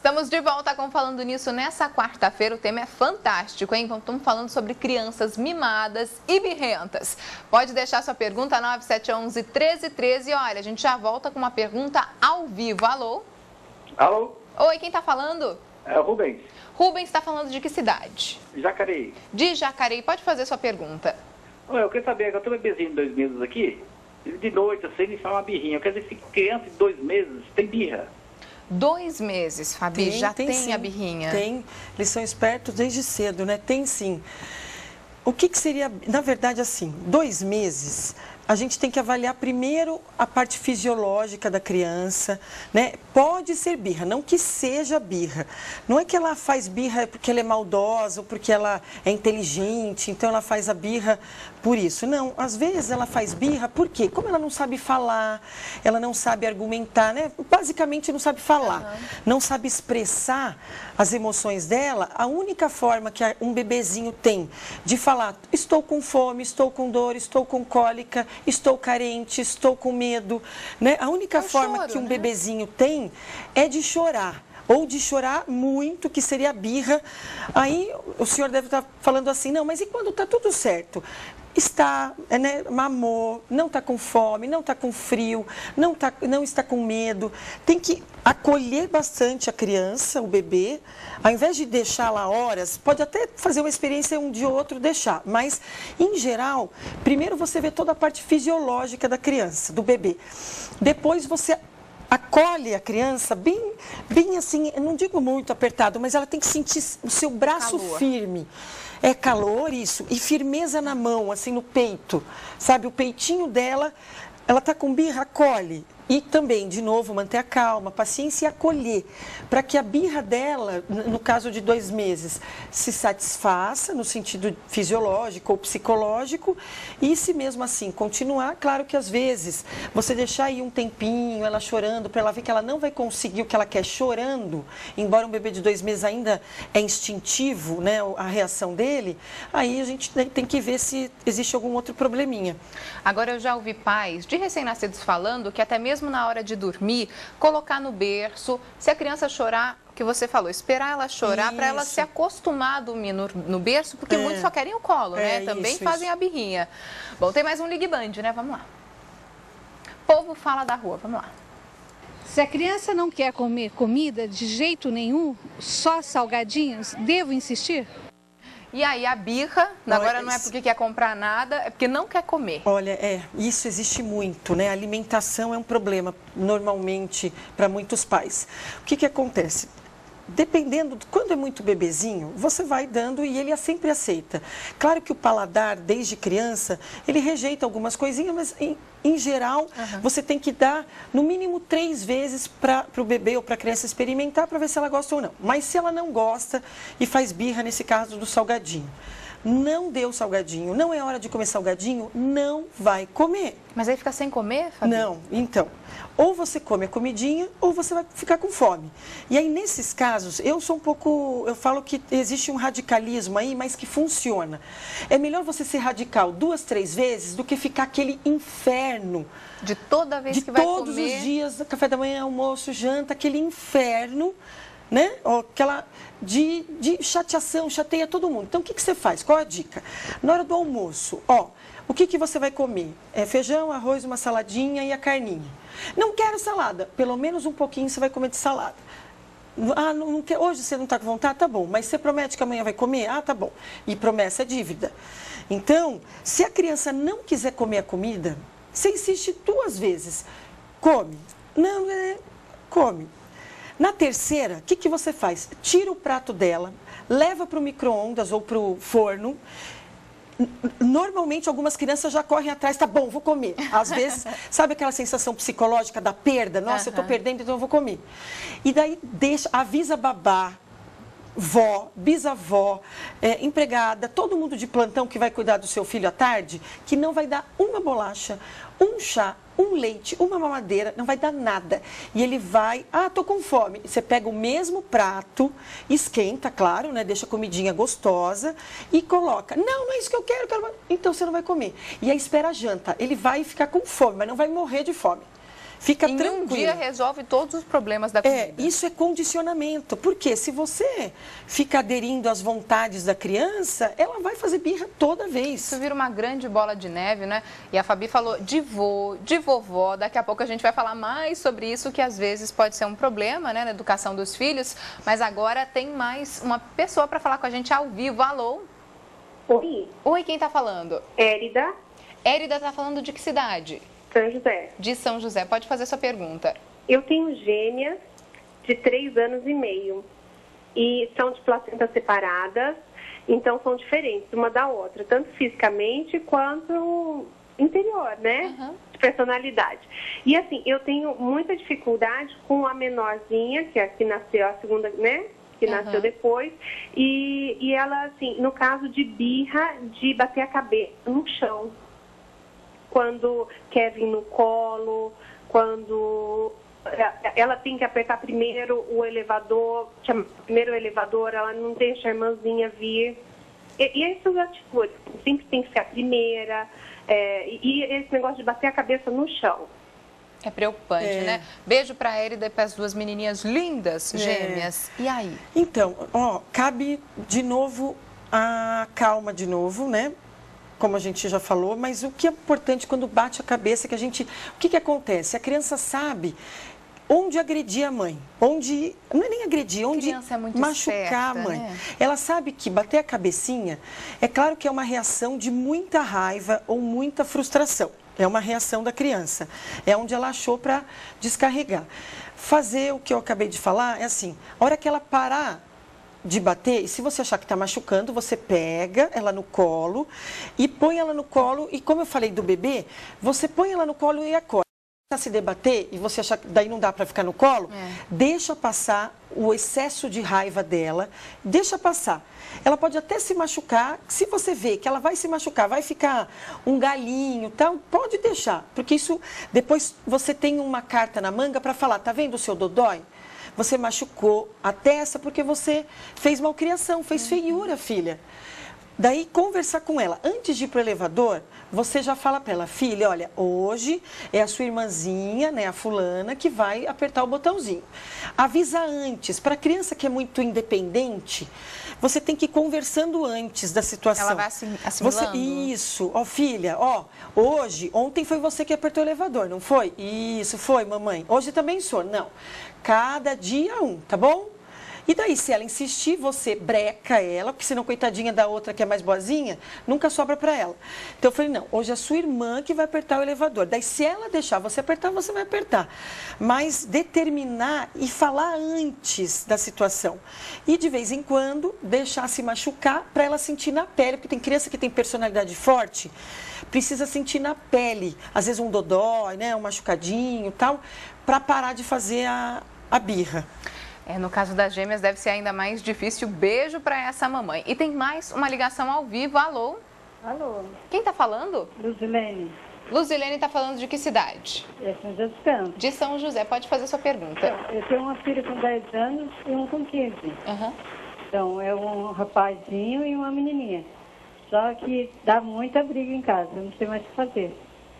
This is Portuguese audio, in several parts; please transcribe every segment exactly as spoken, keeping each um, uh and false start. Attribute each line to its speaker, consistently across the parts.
Speaker 1: Estamos de volta com Falando Nisso nessa quarta-feira. O tema é fantástico, hein? Estamos falando sobre crianças mimadas e birrentas. Pode deixar sua pergunta nove sete um um, um três um três. E olha, a gente já volta com uma pergunta ao vivo. Alô?
Speaker 2: Alô?
Speaker 1: Oi, quem está falando?
Speaker 2: É o Rubens.
Speaker 1: Rubens está falando de que cidade?
Speaker 2: Jacareí.
Speaker 1: De Jacareí. Pode fazer sua pergunta.
Speaker 2: Olha, eu queria saber, eu tenho um bebezinho de dois meses aqui, de noite, assim, ele faz uma birrinha. Eu quero dizer, criança de dois meses tem birra.
Speaker 1: Dois meses, Fabi,
Speaker 3: Tem,
Speaker 1: já
Speaker 3: tem,
Speaker 1: tem
Speaker 3: sim.
Speaker 1: a birrinha?
Speaker 3: Tem, eles são espertos desde cedo, né? Tem sim. O que, que seria, na verdade, assim, dois meses, a gente tem que avaliar primeiro a parte fisiológica da criança, né? Pode ser birra, não que seja birra. Não é que ela faz birra porque ela é maldosa ou porque ela é inteligente, então ela faz a birra por isso. Não, às vezes ela faz birra por quê? Como ela não sabe falar, ela não sabe argumentar, né? Basicamente não sabe falar, uhum. não sabe expressar as emoções dela. A única forma que um bebezinho tem de falar, estou com fome, estou com dor, estou com cólica, estou carente, estou com medo, né? A única Eu forma choro, que um né? bebezinho tem é de chorar. Ou de chorar muito, que seria a birra. Aí o senhor deve estar falando assim, não, mas e quando está tudo certo? Está, né, mamou, não está com fome, não está com frio, não, tá, não está com medo. Tem que acolher bastante a criança, o bebê, ao invés de deixar lá horas, pode até fazer uma experiência um dia ou outro deixar, mas, em geral, primeiro você vê toda a parte fisiológica da criança, do bebê. Depois você acolhe a criança bem, bem assim, eu não digo muito apertado, mas ela tem que sentir o seu braço calor. firme. É calor, isso, e firmeza na mão, assim, no peito, sabe? O peitinho dela, ela tá com birra, acolhe. E também, de novo, manter a calma, a paciência e acolher, para que a birra dela, no caso de dois meses, se satisfaça no sentido fisiológico ou psicológico, e se mesmo assim continuar, claro que às vezes você deixar aí um tempinho, ela chorando, para ela ver que ela não vai conseguir o que ela quer chorando, embora um bebê de dois meses ainda é instintivo, né, a reação dele, aí a gente tem que ver se existe algum outro probleminha.
Speaker 1: Agora, eu já ouvi pais de recém-nascidos falando que até mesmo na hora de dormir, colocar no berço, se a criança chorar, o que você falou, esperar ela chorar para ela se acostumar a dormir no, no berço, porque é. muitos só querem o colo, é, né? Também isso, fazem isso. a birrinha. Bom, tem mais um Ligue Band, né? Vamos lá. Povo fala da rua, vamos lá.
Speaker 4: Se a criança não quer comer comida de jeito nenhum, só salgadinhos, devo insistir?
Speaker 1: E aí a birra, Olha, agora não é porque quer comprar nada, é porque não quer comer.
Speaker 3: Olha, é, isso existe muito, né? A alimentação é um problema, normalmente, para muitos pais. O que que acontece? Dependendo, quando é muito bebezinho, você vai dando e ele sempre aceita. Claro que o paladar, desde criança, ele rejeita algumas coisinhas, mas em, em geral, uhum. você tem que dar no mínimo três vezes para o bebê ou para a criança experimentar para ver se ela gosta ou não. Mas se ela não gosta e faz birra, nesse caso do salgadinho, não deu salgadinho, não é hora de comer salgadinho, não vai comer.
Speaker 1: Mas aí fica sem comer, Fabi?
Speaker 3: Não, então, ou você come a comidinha ou você vai ficar com fome. E aí, nesses casos, eu sou um pouco, eu falo que existe um radicalismo aí, mas que funciona. É melhor você ser radical duas, três vezes do que ficar aquele inferno.
Speaker 1: De toda vez que vai comer.
Speaker 3: De todos os dias, café da manhã, almoço, janta, aquele inferno, né? Aquela de, de chateação, chateia todo mundo. Então, o que, que você faz? Qual a dica? Na hora do almoço, ó, o que, que você vai comer? É feijão, arroz, uma saladinha e a carninha. Não quero salada. Pelo menos um pouquinho você vai comer de salada. Ah, não, não quer, hoje você não está com vontade? Tá bom. Mas você promete que amanhã vai comer? Ah, tá bom. E promessa é dívida. Então, se a criança não quiser comer a comida, você insiste duas vezes. Come. Não, é, come. Na terceira, o que, que você faz? Tira o prato dela, leva para o micro-ondas ou para o forno. Normalmente, algumas crianças já correm atrás, tá bom, vou comer. Às vezes, sabe aquela sensação psicológica da perda? Nossa, uhum. eu estou perdendo, então eu vou comer. E daí, deixa, avisa babá, vó, bisavó, é, empregada, todo mundo de plantão que vai cuidar do seu filho à tarde, que não vai dar uma bolacha, um chá, um leite, uma mamadeira, não vai dar nada. E ele vai, ah, tô com fome. Você pega o mesmo prato, esquenta, claro, né? Deixa a comidinha gostosa e coloca. Não, não é isso que eu quero, eu quero... Então você não vai comer. E aí espera a janta. Ele vai ficar com fome, mas não vai morrer de fome. Fica
Speaker 1: em
Speaker 3: tranquilo.
Speaker 1: um dia resolve todos os problemas da comida.
Speaker 3: É, isso é condicionamento. Porque se você fica aderindo às vontades da criança, ela vai fazer birra toda vez.
Speaker 1: Isso vira uma grande bola de neve, né? E a Fabi falou de vô, de vovó. Daqui a pouco a gente vai falar mais sobre isso, que às vezes pode ser um problema, né, na educação dos filhos. Mas agora tem mais uma pessoa para falar com a gente ao vivo. Alô?
Speaker 5: Oi.
Speaker 1: Oi, quem está falando?
Speaker 5: Érida.
Speaker 1: Érida está falando de que cidade?
Speaker 5: São José.
Speaker 1: De São José. Pode fazer sua pergunta.
Speaker 5: Eu tenho gêmeas de três anos e meio e são de placentas separadas, então são diferentes uma da outra, tanto fisicamente quanto interior, né?
Speaker 1: Uhum.
Speaker 5: De personalidade. E assim, eu tenho muita dificuldade com a menorzinha, que é a que nasceu a segunda, né? Que
Speaker 1: Uhum.
Speaker 5: nasceu depois, e, e ela, assim, no caso de birra, de bater a cabeça no chão. Quando quer vir no colo, quando ela tem que apertar primeiro o elevador, primeiro o elevador, ela não deixa a irmãzinha vir. E, e essas atitudes, sempre tem que ser a primeira, é, e esse negócio de bater a cabeça no chão.
Speaker 1: É preocupante,
Speaker 3: É.
Speaker 1: né? Beijo para a Érida e para as duas menininhas lindas, gêmeas. E aí?
Speaker 3: Então, ó, cabe de novo a calma de novo, né? Como a gente já falou, mas o que é importante quando bate a cabeça, que a gente... O que que acontece? A criança sabe onde agredir a mãe, onde... Não é nem agredir, onde
Speaker 1: criança é muito
Speaker 3: machucar
Speaker 1: esperta,
Speaker 3: a mãe.
Speaker 1: né?
Speaker 3: Ela sabe que bater a cabecinha, é claro que é uma reação de muita raiva ou muita frustração. É uma reação da criança. É onde ela achou para descarregar. Fazer o que eu acabei de falar é assim, a hora que ela parar de bater, e se você achar que está machucando, você pega ela no colo e põe ela no colo, e como eu falei do bebê, você põe ela no colo e acorda. Se debater e você achar que daí não dá para ficar no colo,
Speaker 1: É.
Speaker 3: deixa passar o excesso de raiva dela, deixa passar. Ela pode até se machucar, se você vê que ela vai se machucar, vai ficar um galinho, tal, pode deixar, porque isso depois você tem uma carta na manga para falar, tá vendo o seu dodói? Você machucou a testa porque você fez malcriação, fez feiura, filha. Daí, conversar com ela. Antes de ir para o elevador, você já fala para ela, filha, olha, hoje é a sua irmãzinha, né, a fulana, que vai apertar o botãozinho. Avisa antes. Para a criança que é muito independente, você tem que ir conversando antes da situação.
Speaker 1: Ela vai assim, assimilando.
Speaker 3: Você, isso. Ó, filha, ó, hoje, ontem foi você que apertou o elevador, não foi? Isso, foi, mamãe. Hoje também sou. Não. Cada dia um, tá bom? E daí, se ela insistir, você breca ela, porque senão, coitadinha da outra que é mais boazinha, nunca sobra para ela. Então, eu falei, não, hoje é a sua irmã que vai apertar o elevador. Daí, se ela deixar você apertar, você vai apertar. Mas determinar e falar antes da situação. E, de vez em quando, deixar se machucar para ela sentir na pele, porque tem criança que tem personalidade forte, precisa sentir na pele. Às vezes, um dodói, né, um machucadinho e tal, para parar de fazer a, a birra.
Speaker 1: É, no caso das gêmeas deve ser ainda mais difícil. Beijo para essa mamãe. E tem mais uma ligação ao vivo. Alô?
Speaker 6: Alô,
Speaker 1: Quem está falando?
Speaker 6: Luzilene,
Speaker 1: Luzilene está falando de que cidade?
Speaker 6: é São José dos Campos.
Speaker 1: De São José. Pode fazer sua pergunta.
Speaker 6: Eu tenho uma filha com dez anos e um com quinze.
Speaker 1: Uhum.
Speaker 6: Então, é um rapazinho e uma menininha. Só que dá muita briga em casa, eu não sei mais o que fazer.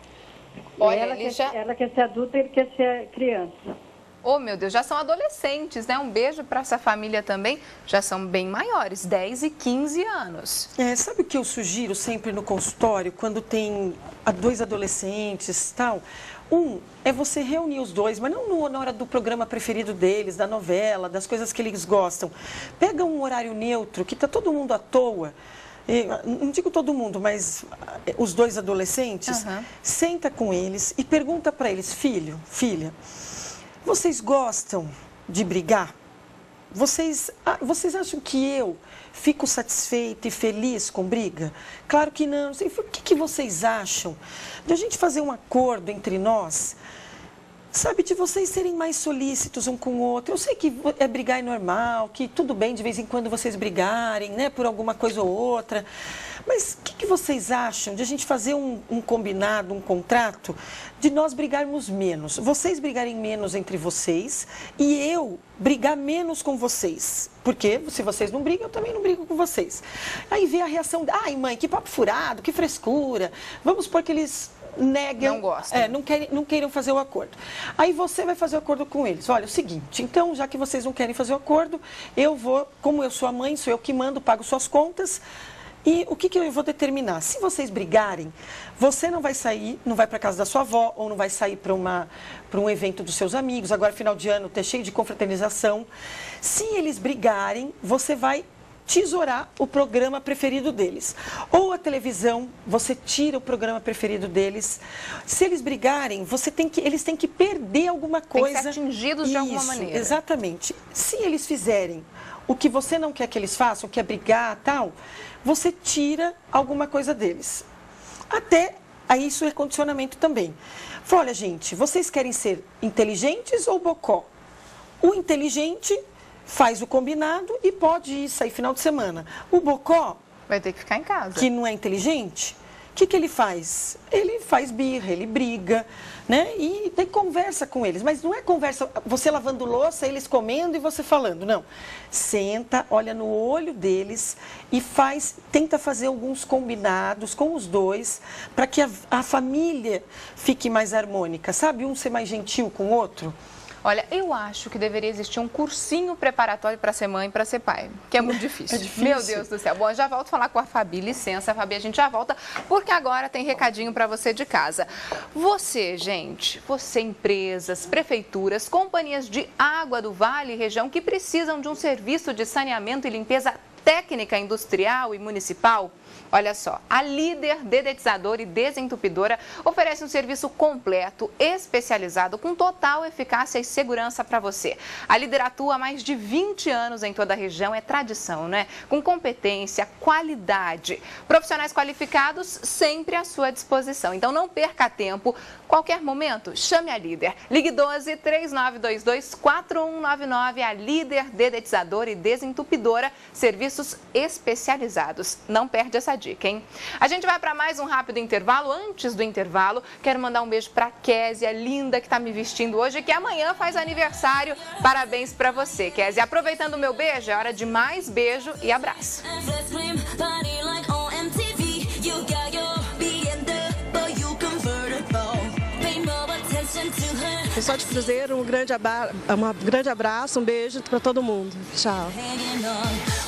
Speaker 1: Olha,
Speaker 6: ela,
Speaker 1: ele
Speaker 6: quer,
Speaker 1: já...
Speaker 6: ela quer ser adulta e ele quer ser criança.
Speaker 1: Oh, meu Deus, já são adolescentes, né? Um beijo para essa família também. Já são bem maiores, dez e quinze anos.
Speaker 3: É, sabe o que eu sugiro sempre no consultório, quando tem dois adolescentes e tal? Um, é você reunir os dois, mas não no, na hora do programa preferido deles, da novela, das coisas que eles gostam. Pega um horário neutro, que está todo mundo à toa. E, não digo todo mundo, mas os dois adolescentes.
Speaker 1: Uhum.
Speaker 3: Senta com eles e pergunta para eles, filho, filha, vocês gostam de brigar? Vocês, vocês acham que eu fico satisfeita e feliz com briga? Claro que não. O que, que vocês acham de a gente fazer um acordo entre nós? Sabe, de vocês serem mais solícitos um com o outro. Eu sei que é brigar é normal, que tudo bem de vez em quando vocês brigarem, né, por alguma coisa ou outra. Mas o que, que vocês acham de a gente fazer um, um combinado, um contrato, de nós brigarmos menos? Vocês brigarem menos entre vocês e eu brigar menos com vocês. Porque se vocês não brigam, eu também não brigo com vocês. Aí vê a reação, ai mãe, que papo furado, que frescura. Vamos supor que eles neguem,
Speaker 1: não gostam.
Speaker 3: É, não, querem, não queiram fazer o acordo. Aí você vai fazer o acordo com eles. Olha, é o seguinte, então, já que vocês não querem fazer o acordo, eu vou, como eu sou a mãe, sou eu que mando, pago suas contas. E o que, que eu vou determinar? Se vocês brigarem, você não vai sair, não vai para casa da sua avó, ou não vai sair para uma para um evento dos seus amigos. Agora, final de ano, tá cheio de confraternização. Se eles brigarem, você vai tesourar o programa preferido deles. Ou a televisão, você tira o programa preferido deles. Se eles brigarem, você tem que, eles têm que perder alguma coisa.
Speaker 1: Tem que ser atingidos de
Speaker 3: Isso,
Speaker 1: alguma maneira.
Speaker 3: Exatamente. Se eles fizerem o que você não quer que eles façam, que é brigar e tal, você tira alguma coisa deles. Até aí isso é condicionamento também. Fala, olha, gente, vocês querem ser inteligentes ou bocó? O inteligente faz o combinado e pode ir sair final de semana. O bocó,
Speaker 1: vai ter que ficar em casa.
Speaker 3: Que não é inteligente, o que, que ele faz? Ele faz birra, ele briga, né? E tem conversa com eles. Mas não é conversa, você lavando louça, eles comendo e você falando, não. Senta, olha no olho deles e faz, tenta fazer alguns combinados com os dois para que a, a família fique mais harmônica, sabe? Um ser mais gentil com o outro.
Speaker 1: Olha, eu acho que deveria existir um cursinho preparatório para ser mãe e para ser pai, que é muito difícil.
Speaker 3: É difícil.
Speaker 1: Meu Deus do céu. Bom, eu já volto a falar com a Fabi. Licença, Fabi, a gente já volta, porque agora tem recadinho para você de casa. Você, gente, você, empresas, prefeituras, companhias de água do Vale e região que precisam de um serviço de saneamento e limpeza técnica industrial e municipal. Olha só, a Líder Dedetizadora e Desentupidora oferece um serviço completo, especializado, com total eficácia e segurança para você. A Líder atua há mais de vinte anos em toda a região, é tradição, né? Com competência, qualidade, profissionais qualificados sempre à sua disposição. Então não perca tempo, qualquer momento, chame a Líder. Ligue doze, três nove dois dois, quatro um nove nove, a Líder Dedetizadora e Desentupidora, serviços especializados. Não perde essa dica, hein? A gente vai para mais um rápido intervalo. Antes do intervalo, quero mandar um beijo para Késia, linda, que está me vestindo hoje, que amanhã faz aniversário. Parabéns para você, Késia. Aproveitando o meu beijo, é hora de mais beijo e abraço.
Speaker 7: Pessoal de Cruzeiro, um grande, abra... um grande abraço, um beijo para todo mundo. Tchau.